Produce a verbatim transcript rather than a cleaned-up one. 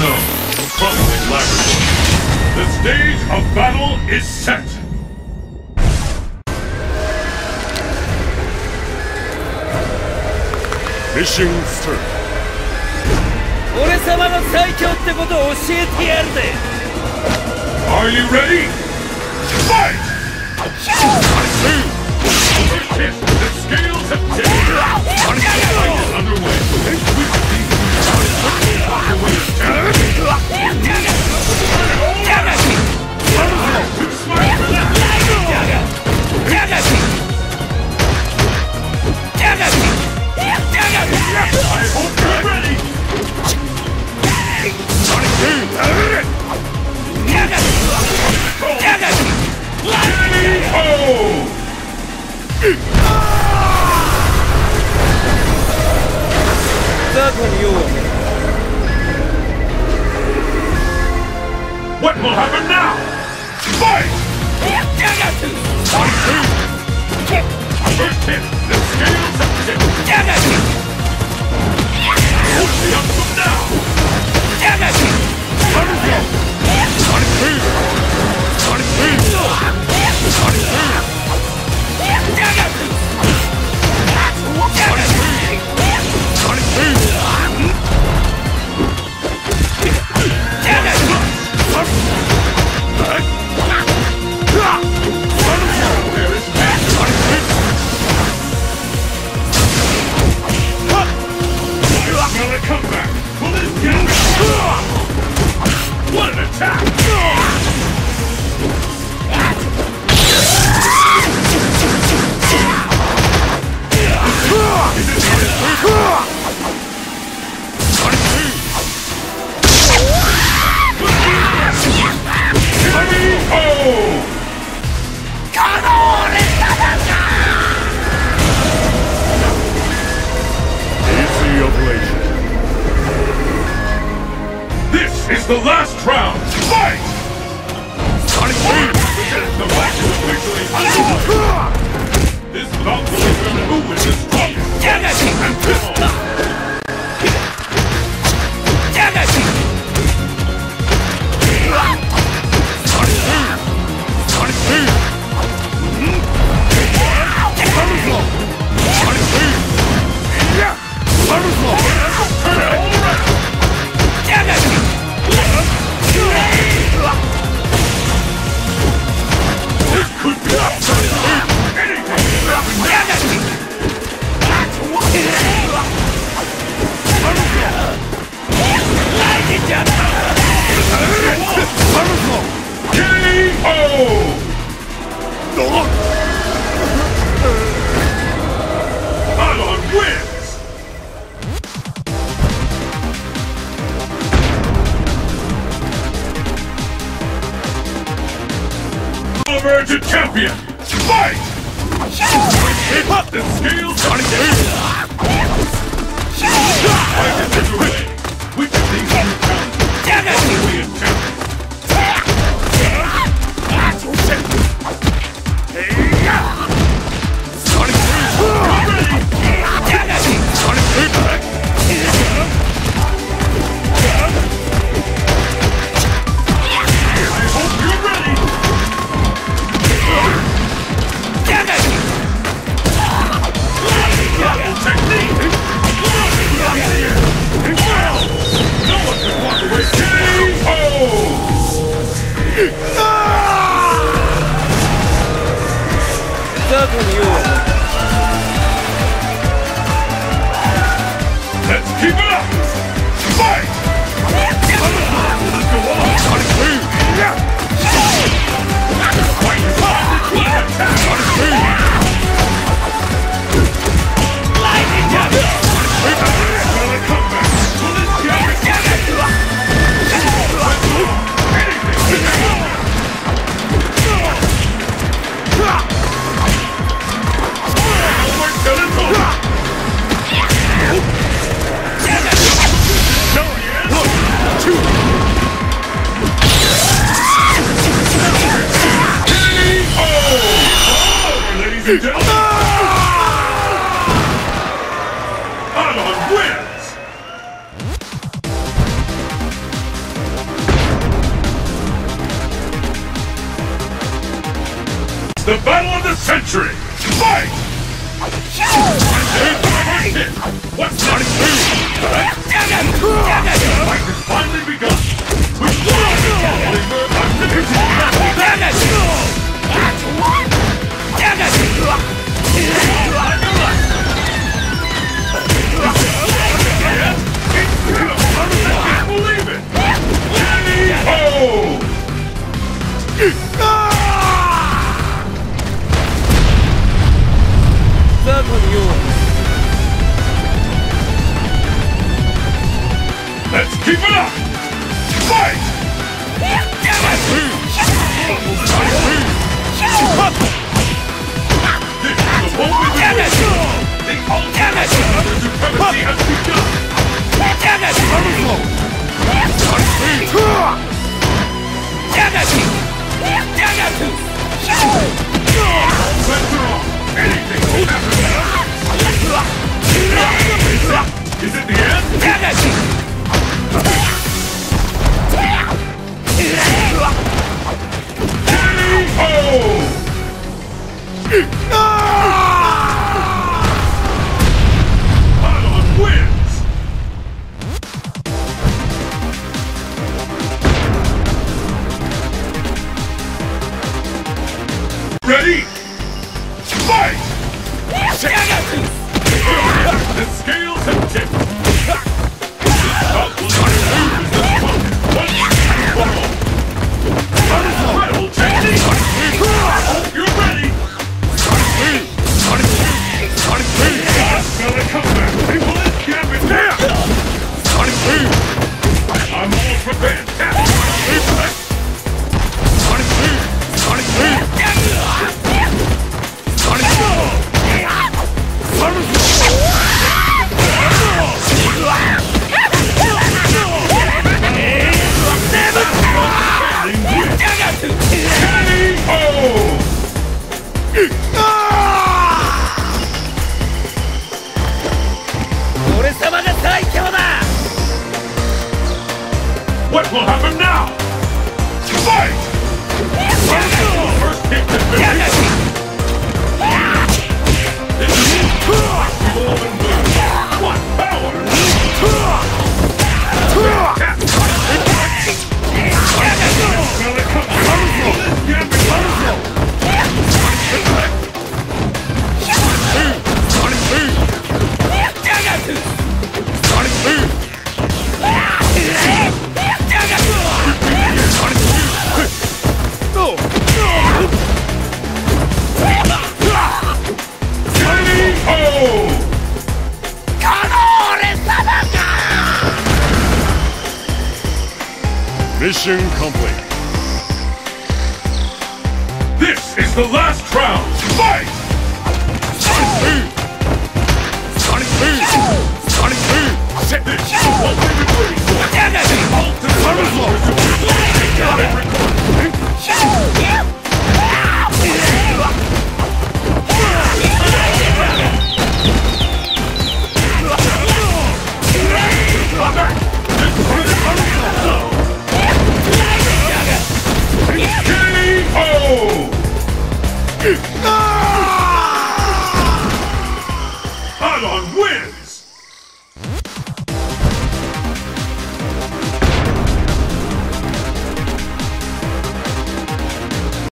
unknown, a crumbling laboratory. The stage of battle is set! Mission start. 俺様の最強ってことを教えてやるぜ。 Are you ready? Fight! First hit, the scales have tipped. Fight is underway. I hope you're ready! Sonic Boom! What will happen now? Fight! Sonic Boom! First hit, the scales have tipped. What's the outcome now? Sonic Boom! Sonic Boom! Sonic Boom! Sonic Boom! Sonic Boom! Smell a comeback! Will this get me? What an attack! This is the last round! Fight! Sonic Boom! The match is officially over! This bout will determine who is the strongest! And Pitbull! Sonic Boom! Sonic Boom! Butterfly! Sonic Boom! Butterfly! Turn it all around! This could be K O! Alon wins! Over to champion! Fight! Hit the scales Sonic Boom! Fight is underway! Which of these two counts? What will we attempt? Sonic Boom! Ready! Sonic Boom! I hope you're ready! Double technique! No one can walk away! K O! Let's keep it up! Fight! Let's go on! Sonic Boom! Fight is on! Attack! Sonic Boom! Will it come back? Will this get ladies and gentlemen! Alon wins! the battle of the century! Fight! What's that? The fight has finally begun! Which one is the believe it! Oh! Let's keep it up! Fight! This is the moment we win! The ultimate supremacy has begun! Anything will happen! Is it the end? Madeline wins! Ready? Fight! The scales have tipped! Incredible technique! You're ready! Smell a comeback! People in Gambit now! I'm all prepared! What will happen now? Fight! First hit to finish! This is Golden Blue! What power! Mission complete. This is the last round. Fight!